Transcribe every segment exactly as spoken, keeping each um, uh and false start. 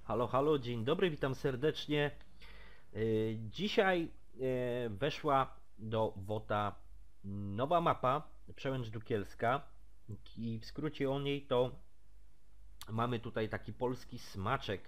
Halo, halo, dzień dobry, witam serdecznie. Y, Dzisiaj y, weszła do WOTA nowa mapa, Przełęcz Dukielska i w skrócie o niej to mamy tutaj taki polski smaczek.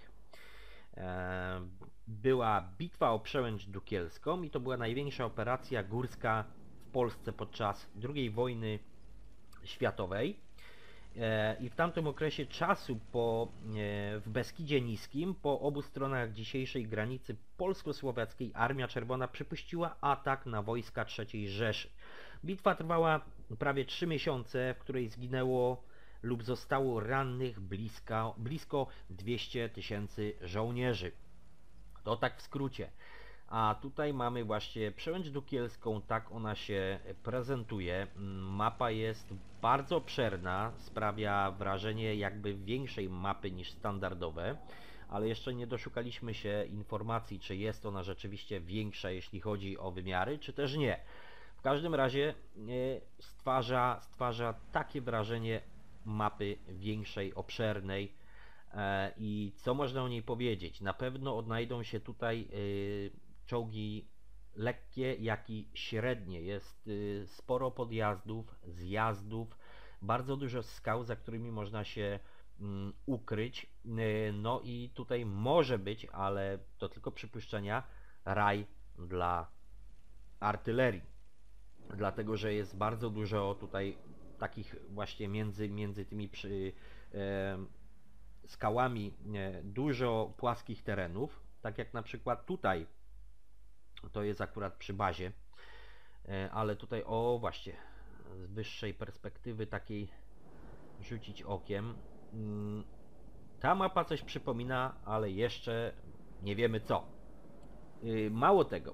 E, Była bitwa o Przełęcz Dukielską i to była największa operacja górska w Polsce podczas drugiej wojny światowej. E, I w tamtym okresie czasu po, e, w Beskidzie Niskim, po obu stronach dzisiejszej granicy polsko-słowackiej, Armia Czerwona przypuściła atak na wojska trzeciej Rzeszy. Bitwa trwała prawie trzy miesiące, w której zginęło lub zostało rannych blisko, blisko dwieście tysięcy żołnierzy. To tak w skrócie. A tutaj mamy właśnie Przełęcz Dukielską, tak ona się prezentuje. Mapa jest bardzo obszerna, sprawia wrażenie jakby większej mapy niż standardowe, ale jeszcze nie doszukaliśmy się informacji, czy jest ona rzeczywiście większa, jeśli chodzi o wymiary, czy też nie. W każdym razie e, stwarza, stwarza takie wrażenie mapy większej, obszernej. E, I co można o niej powiedzieć? Na pewno odnajdą się tutaj e, czołgi lekkie, jak i średnie. Jest y, sporo podjazdów, zjazdów, bardzo dużo skał, za którymi można się mm, ukryć. Y, No i tutaj może być, ale to tylko przypuszczenia, raj dla artylerii. Dlatego, że jest bardzo dużo tutaj takich właśnie między, między tymi przy, e, skałami e, dużo płaskich terenów, tak jak na przykład tutaj to jest akurat przy bazie, e, ale tutaj, o właśnie, z wyższej perspektywy takiej rzucić okiem. Mm, Ta mapa coś przypomina, ale jeszcze nie wiemy co. Y, Mało tego,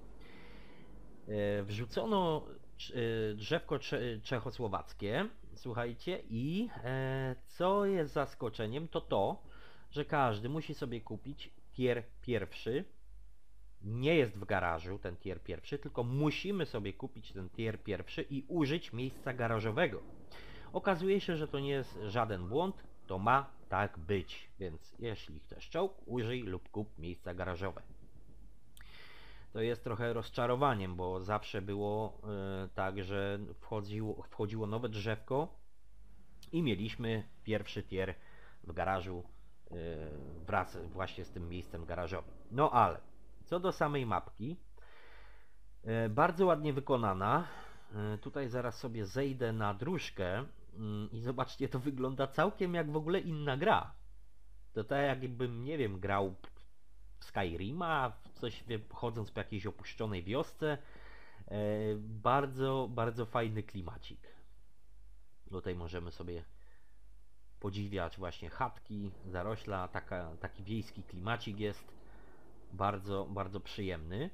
e, wrzucono e, drzewko czechosłowackie, słuchajcie, i e, co jest zaskoczeniem, to to, że każdy musi sobie kupić tier pierwszy. Nie jest w garażu ten tier pierwszy, tylko musimy sobie kupić ten tier pierwszy i użyć miejsca garażowego. Okazuje się, że to nie jest żaden błąd, to ma tak być, więc jeśli chcesz czołg, użyj lub kup miejsca garażowe. To jest trochę rozczarowaniem, bo zawsze było yy, tak, że wchodziło, wchodziło nowe drzewko i mieliśmy pierwszy tier w garażu yy, wraz właśnie z tym miejscem garażowym. No ale co do samej mapki, e, bardzo ładnie wykonana. E, Tutaj zaraz sobie zejdę na dróżkę mm, i zobaczcie, to wygląda całkiem jak w ogóle inna gra. To tak jakbym, nie wiem, grał w Skyrima, w coś wie, chodząc po jakiejś opuszczonej wiosce. E, Bardzo, bardzo fajny klimacik. Tutaj możemy sobie podziwiać właśnie chatki, zarośla, taka, taki wiejski klimacik jest. Bardzo, bardzo przyjemny.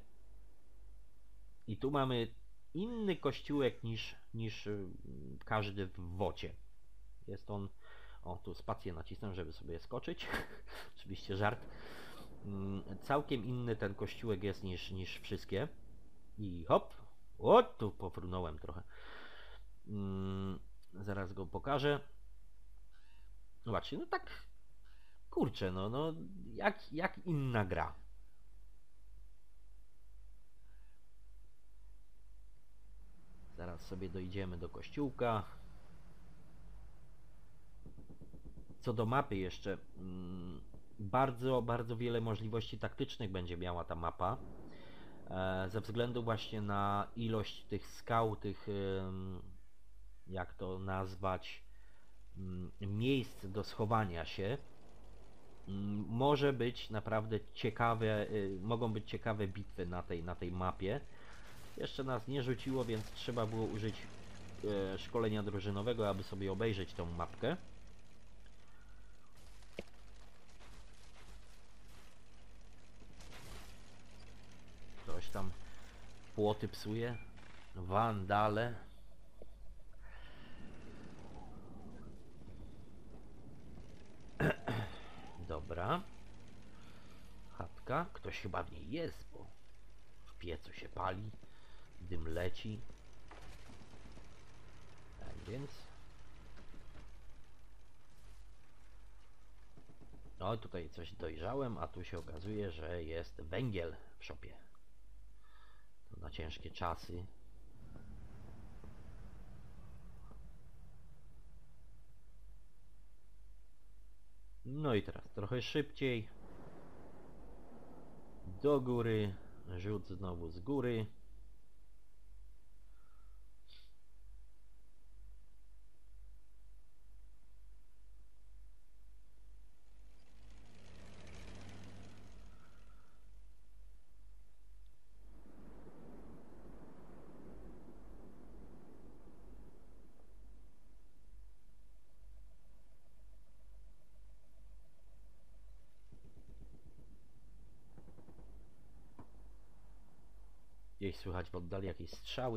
I tu mamy inny kościółek niż, niż y, każdy w wocie. Jest on. O, tu spację nacisnę, żeby sobie skoczyć. Oczywiście żart. Mm, Całkiem inny ten kościółek jest niż, niż wszystkie. I hop. O, tu pofrunąłem trochę. Mm, Zaraz go pokażę. Zobaczcie, no tak. Kurczę, no, no jak, jak inna gra. Zaraz sobie dojdziemy do kościółka. Co do mapy jeszcze, mm, bardzo, bardzo wiele możliwości taktycznych będzie miała ta mapa. E, ze względu właśnie na ilość tych skał, tych, em, jak to nazwać, mm, miejsc do schowania się. Mm, Może być naprawdę ciekawe, y, mogą być ciekawe bitwy na tej, na tej mapie. Jeszcze nas nie rzuciło, więc trzeba było użyć e, szkolenia drużynowego, aby sobie obejrzeć tą mapkę. Ktoś tam płoty psuje. Wandale. Dobra. Chatka. Ktoś chyba w niej jest, bo w piecu się pali. Dym leci. Tak więc. O, tutaj coś dojrzałem, a tu się okazuje, że jest węgiel w szopie. To na ciężkie czasy. No i teraz trochę szybciej. Do góry. Rzut znowu z góry. Gdzieś słychać w oddali jakieś strzały.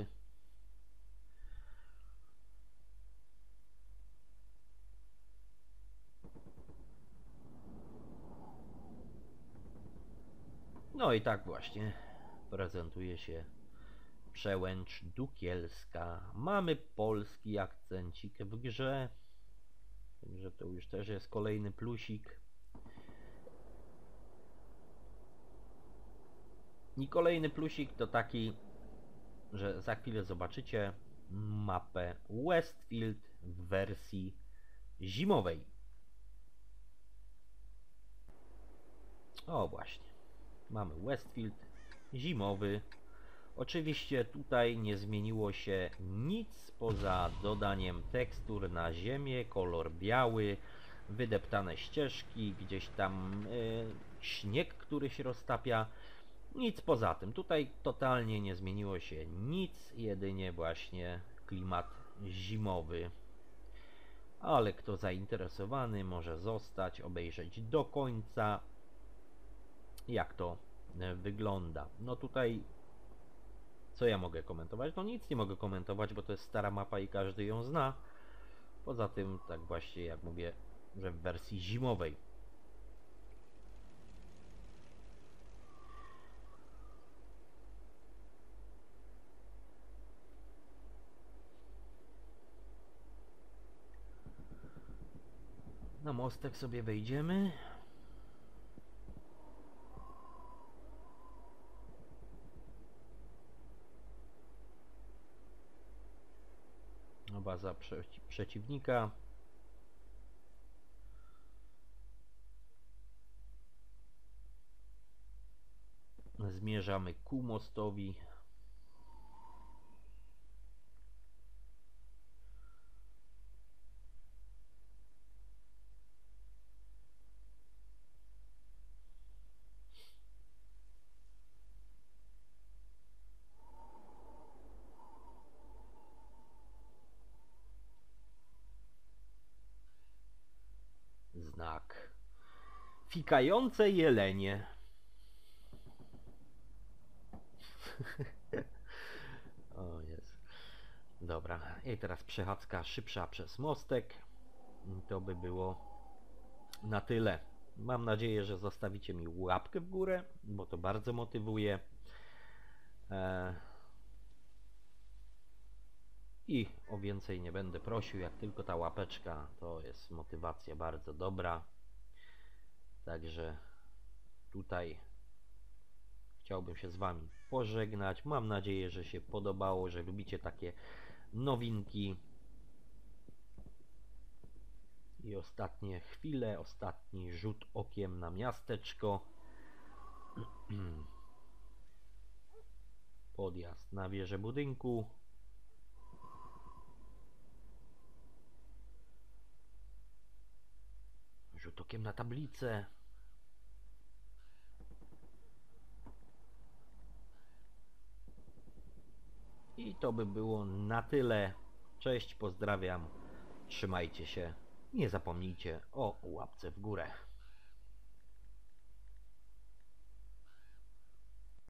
No i tak właśnie prezentuje się Przełęcz Dukielska. Mamy polski akcencik w grze. Także to już też jest kolejny plusik. I kolejny plusik to taki, że za chwilę zobaczycie mapę Westfield w wersji zimowej. O właśnie, mamy Westfield zimowy. Oczywiście tutaj nie zmieniło się nic poza dodaniem tekstur na ziemię, kolor biały, wydeptane ścieżki, gdzieś tam yy, śnieg, który się roztapia. Nic poza tym. Tutaj totalnie nie zmieniło się nic, jedynie właśnie klimat zimowy. Ale kto zainteresowany może zostać, obejrzeć do końca, jak to wygląda. No tutaj co ja mogę komentować? No nic nie mogę komentować, bo to jest stara mapa i każdy ją zna. Poza tym, tak właśnie jak mówię, że w wersji zimowej. Na mostek sobie wejdziemy. Baza przeci przeciwnika. Zmierzamy ku mostowi. Znak. Fikające jelenie. O jest. Dobra. I teraz przechadzka szybsza przez mostek. To by było na tyle. Mam nadzieję, że zostawicie mi łapkę w górę, bo to bardzo motywuje. Eee... I o więcej nie będę prosił, jak tylko ta łapeczka, to jest motywacja bardzo dobra. Także tutaj chciałbym się z Wami pożegnać. Mam nadzieję, że się podobało, że lubicie takie nowinki. I ostatnie chwile, ostatni rzut okiem na miasteczko. Podjazd na wieżę budynku. Rzut okiem na tablicę. I to by było na tyle. Cześć, pozdrawiam. Trzymajcie się. Nie zapomnijcie o łapce w górę.